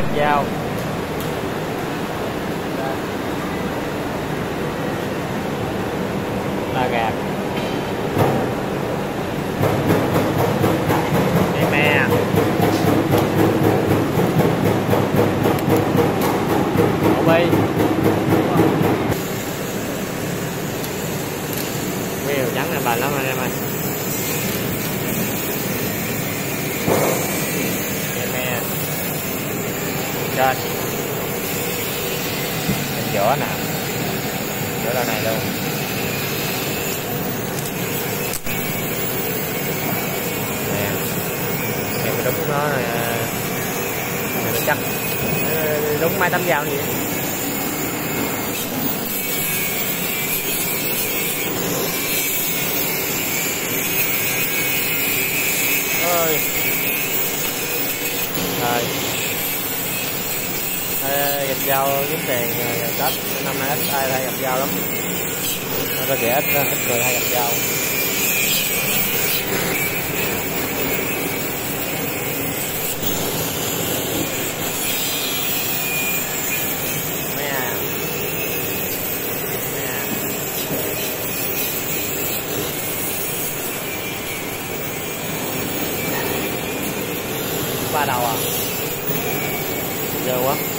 gạt dao. La gạt. Dây me. Ổ bi. Mèo trắng này bền lắm anh em ơi. Dây me. Trên. Bên giữa nè. Giữa đầu này luôn. Đúng nó nó chắc đúng mấy tấm dao vậy. Ơi rồi gạch dao kiếm tiền Tết năm nay ít ai hay gặp dao lắm, có kẻ ít người hay gặp dao. Ba đầu à, giờ quá.